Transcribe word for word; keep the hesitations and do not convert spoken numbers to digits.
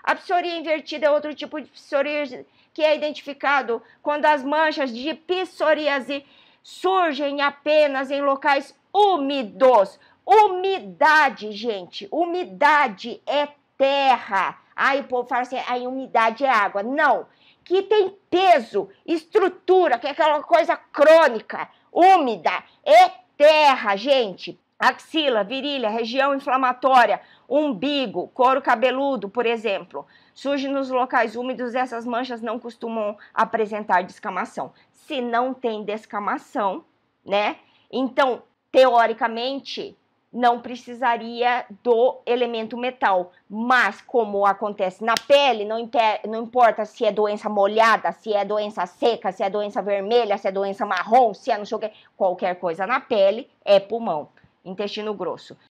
A psoríase invertida é outro tipo de psoríase que é identificado quando as manchas de psoríase surgem apenas em locais úmidos. Umidade, gente, umidade é terra. Aí o povo fala assim, a umidade é água. Não, que tem peso, estrutura, que é aquela coisa crônica, úmida, é terra, gente. Axila, virilha, região inflamatória, umbigo, couro cabeludo, por exemplo. Surge nos locais úmidos, essas manchas não costumam apresentar descamação. Se não tem descamação, né? Então, teoricamente, não precisaria do elemento metal. Mas, como acontece na pele, não, não importa se é doença molhada, se é doença seca, se é doença vermelha, se é doença marrom, se é não sei o que, qualquer coisa na pele é pulmão, intestino grosso.